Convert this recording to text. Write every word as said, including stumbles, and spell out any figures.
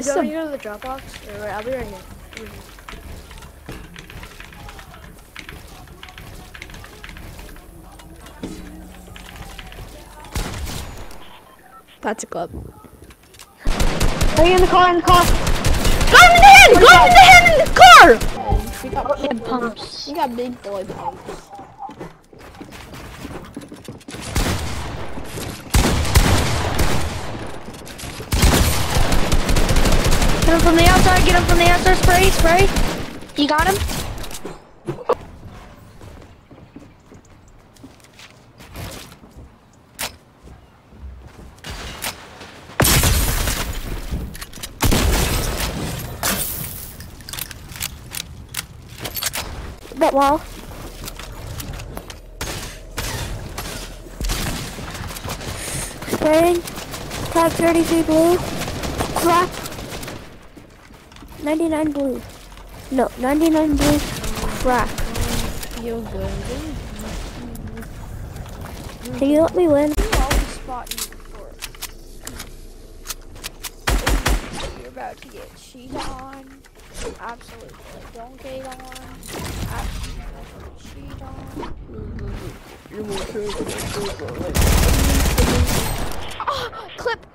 Awesome. You go to the Dropbox? Or, right, I'll be right here. That's a club. Are you in the car? In the car? Go in the hand! Go in the hand in the car! You got, Head pumps. you got big boy pumps. Get him from the outside. Get him from the outside. Spray, spray. You got him? That wall. Spraying. Tag thirty-three blue. Crack. ninety-nine blue. No, ninety-nine blue. Crack. You're good. Can you let me win? I'll always spot you before. You're about to get cheated on. Absolutely. Don't get on. Absolutely cheat on. Ah, clip.